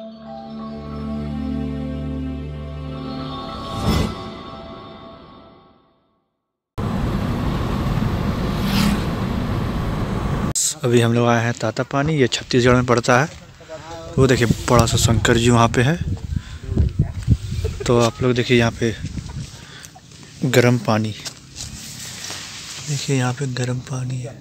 अभी हम लोग आए हैं तातापानी, ये छत्तीसगढ़ में पड़ता है। वो देखिए बड़ा सा शंकर जी वहाँ पे है। तो आप लोग देखिए यहाँ पे गर्म पानी, देखिए यहाँ पे गर्म पानी है।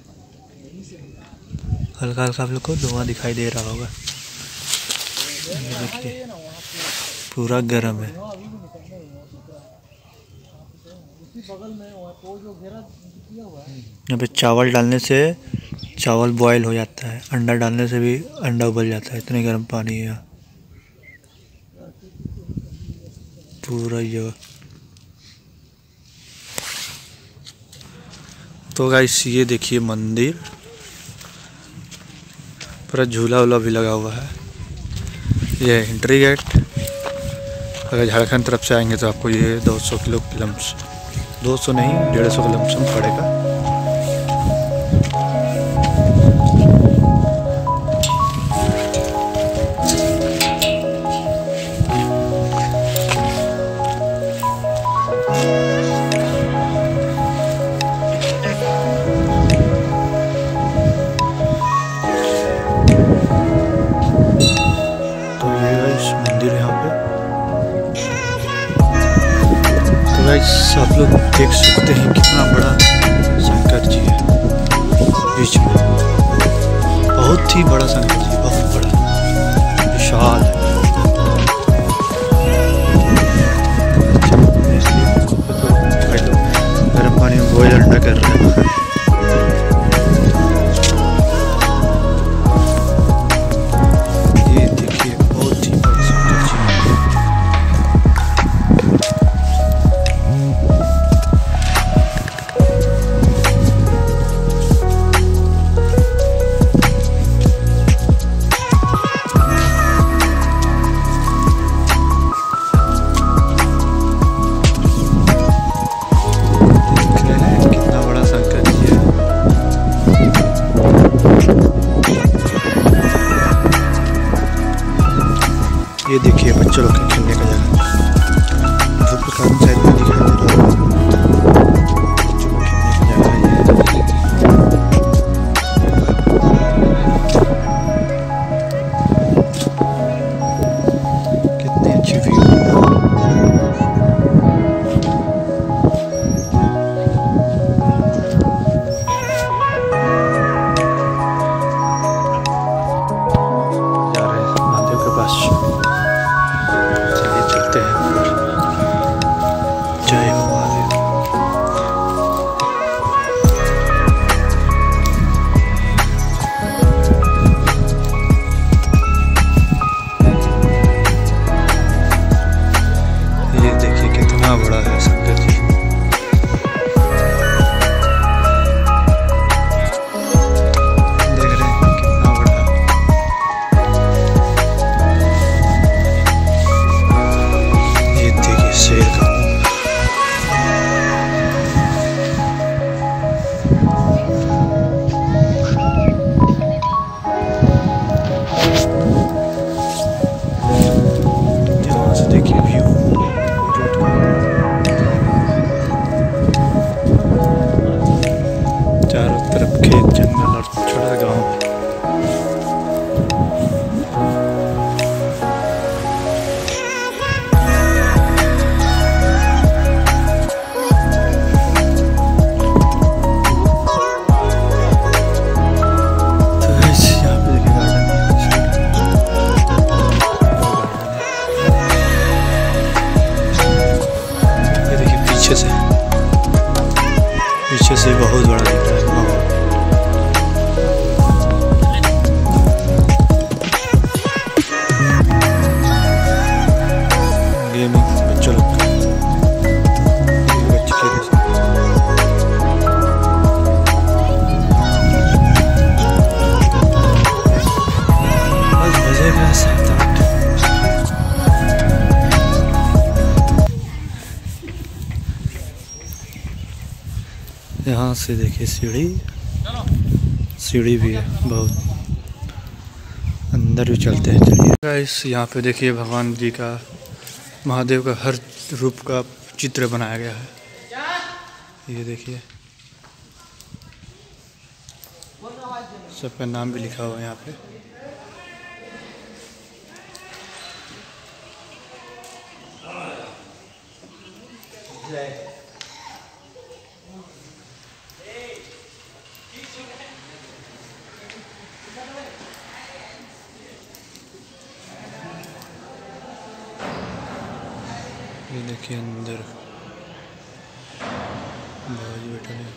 हल्का हल्का आप लोग को धुआं दिखाई दे रहा होगा। ये देखिए पूरा गर्म है। यहाँ पे चावल डालने से चावल बॉयल हो जाता है, अंडा डालने से भी अंडा उबल जाता है। इतने गर्म पानी है यहाँ पूरा जगह। तो गाइस ये देखिए मंदिर, पूरा झूला वूला भी लगा हुआ है। ये एंट्री गेट। अगर झारखंड तरफ से आएंगे तो आपको ये 200 किलो किलोमीटर, 200 नहीं 150 किलोमीटर पड़ेगा। आप लोग देख सकते हैं कितना बड़ा शंकर जी है बीच में। बहुत ही बड़ा शंकर जी, बहुत बड़ा विशाल है। गर्म पानी में बॉयल अंडा कर रहे हैं। ये देखिए बच्चों लोग के खेलने का जगह, धूप के कारण साइड में दिखाई दे रहा है। बच्चों को खेलने का जगह है। कितनी अच्छी व्यू है। जा रहे हैं महादेव के पास। जय महादेव। ये देखिए कितना बड़ा है शंकर जी। देख रहे हैं कितना बड़ा है। ये देखिए शेर का चारों तरफ खेत जंगल और छोटा गांव है। तो ऐसे यहाँ पे देखिए गार्डन है। ये देखिए पीछे से बहुत बड़ा दिख रहा है। गेमिंग बच्चों लोग का, बच्चे खेल मजे में 7-8। यहाँ से देखिए सीढ़ी भी है बहुत अंदर। अंदर भी चलते हैं, चलिए गाइस। यहाँ पे देखिए भगवान जी का, महादेव का हर रूप का चित्र बनाया गया है। ये देखिए सबका नाम भी लिखा हुआ है यहाँ पे। ये देखिए अंदर बाबा बैठे हैं।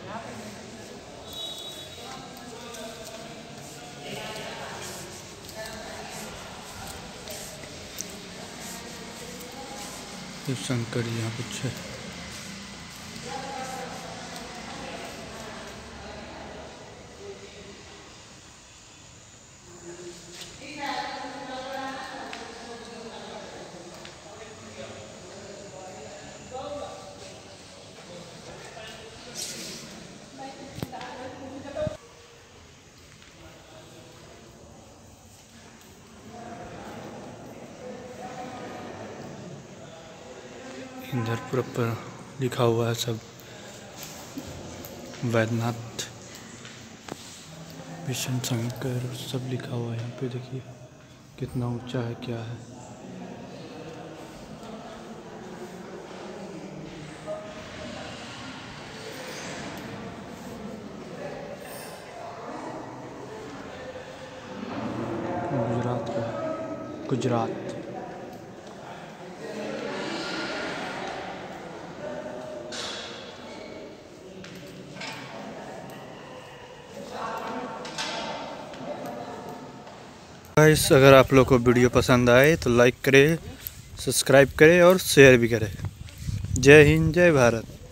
शंकर जी यहाँ कुछ है। इधर पूरा लिखा हुआ है सब, वैद्यनाथ, विष्णु शंकर सब लिखा हुआ है यहाँ पे। देखिए कितना ऊंचा है, क्या है। गुजरात का, गुजरात। गाइस अगर आप लोग को वीडियो पसंद आए तो लाइक करें, सब्सक्राइब करें और शेयर भी करें। जय हिंद, जय भारत।